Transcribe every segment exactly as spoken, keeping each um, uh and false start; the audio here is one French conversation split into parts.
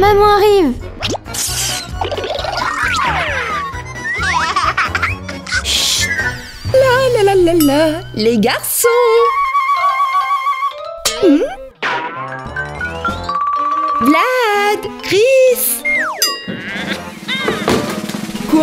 Maman arrive. Chut. La la la la la. Les garçons. Hmm? Vlad, Chris. Quoi?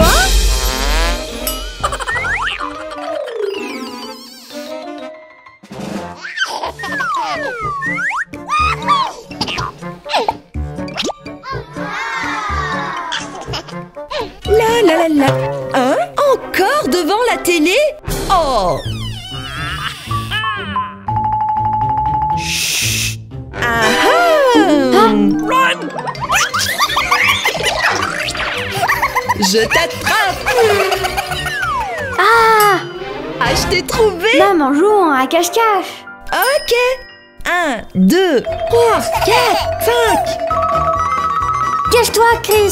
La la la la. Hein? Encore devant la télé? Oh! Chut! Ah ah! Run! Je t'attrape! Ah! Ah, je t'ai trouvé! Maman, jouons à cache-cache. Ok! Un, deux, trois, quatre, cinq! Cache-toi, Chris.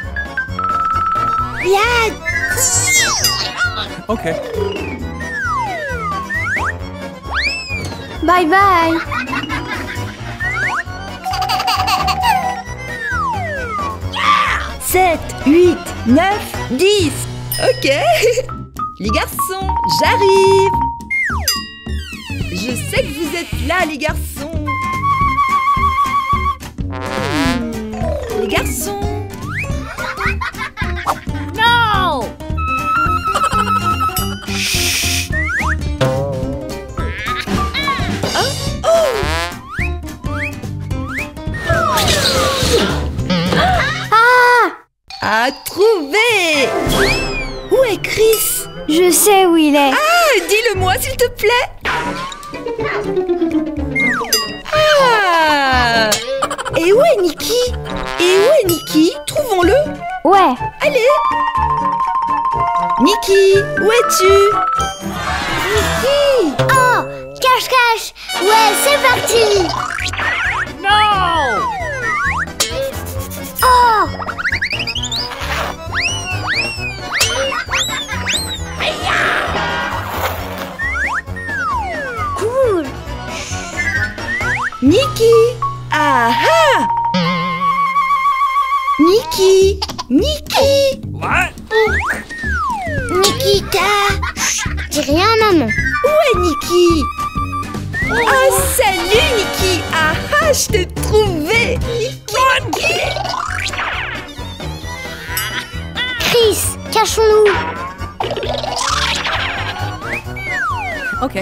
Vlad! Okay. Bye bye. sept, huit, neuf, dix. Ok. Les garçons, j'arrive. Je sais que vous êtes là, les garçons. Hmm, Les garçons. Non. Chut. Oh, oh. Ah! À trouver. Où est Chris? Je sais où il est. Ah, dis-le-moi s'il te plaît. Ah! Et où est Nikki? Et où est Nikki? Trouvons-le. Ouais. Allez. Nikki, où es-tu? Nikki! Oh! Cache-cache. Ouais, c'est parti. Non! Oh! Cool. Nikki! Ah ah! Nikki! Nikki! What? Nikita. Chut, dis rien à maman. Où est Nikki? Ah, salut Nikki! Ah ah, je t'ai trouvé! Nikki! Chris, cachons-nous. Okay.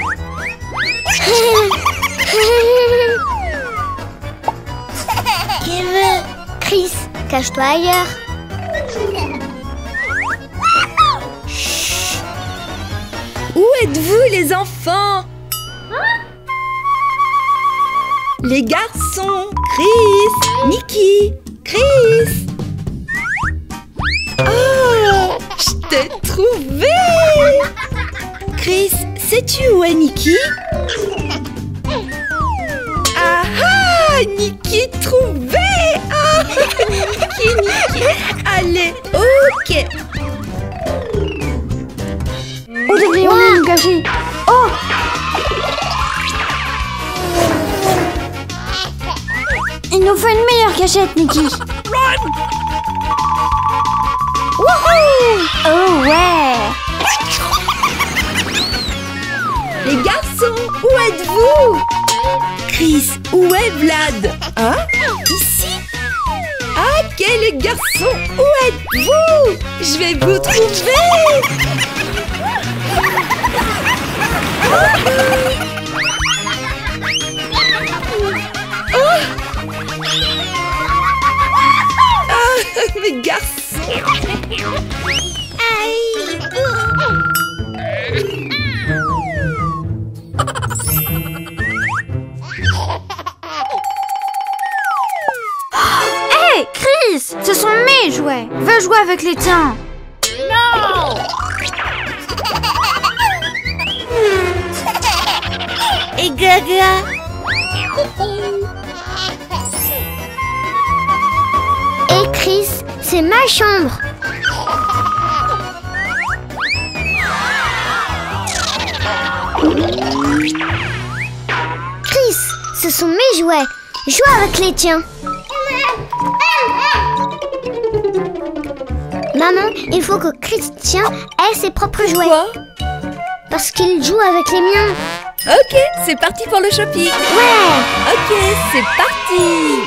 Qui veut? Chris, cache-toi ailleurs. Où êtes-vous les enfants? Les garçons! Chris! Nikki! Chris! Oh! Je t'ai trouvé! Chris, sais-tu où est Nikki? Ah ah! Nikki trouvée! Ah! Nikki, Nikki! Allez, ok! Où devrions-nous nous cacher? Oh! Il nous faut une meilleure cachette, Nikki. Wouhou! Oh ouais! Les garçons, où êtes-vous? Chris, où est Vlad? Hein? Ici? Ok, les garçons, où êtes-vous? Je vais vous trouver! Oh! Ah, mes garçons! Aïe! Hé, Chris! Ce sont mes jouets! Va jouer avec les tiens! Non! Et Gaga? Et Chris, c'est ma chambre! Chris, ce sont mes jouets! Joue avec les tiens! Maman, il faut que Christian ait ses propres jouets. Quoi? Parce qu'il joue avec les miens. Ok, c'est parti pour le shopping. Ouais. Ok, c'est parti.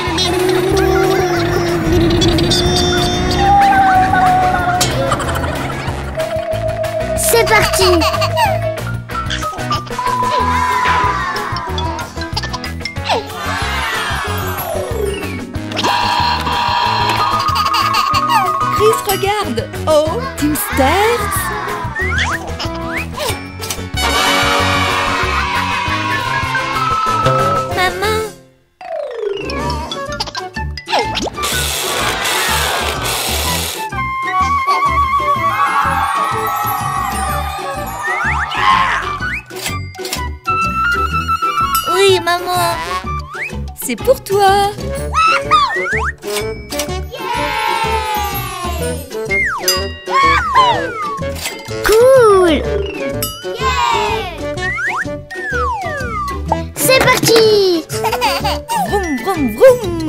C'est parti. Chris, regarde. Oh, Team Stars. Maman, oui, maman. C'est pour toi. Cool. C'est parti. Vroom, vroom, vroom.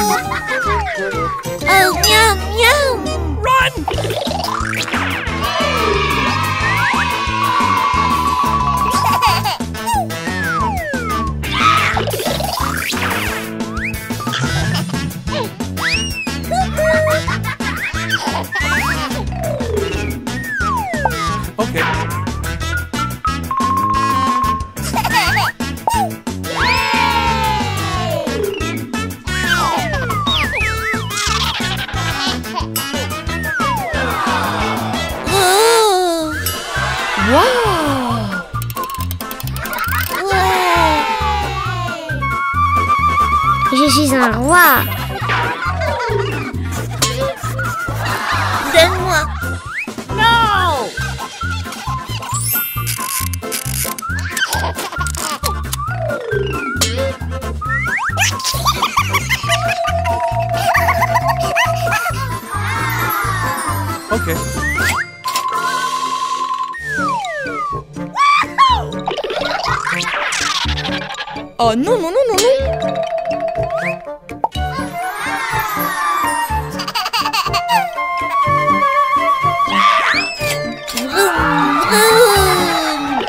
Oh, miam, miam. Okay. Oh, Wow. ouais. Je suis un roi. Donne-moi. Okay. Oh non, non, non, non, non. Vroom, vroom.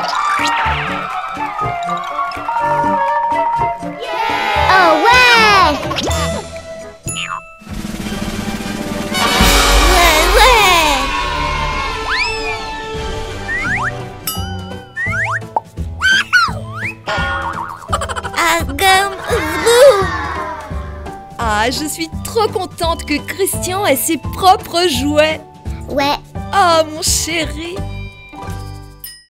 Oh ouais. Ouais, ouais. Agam, vroom. Ah, je suis trop contente que Christian ait ses propres jouets. Ouais. Oh, mon chéri.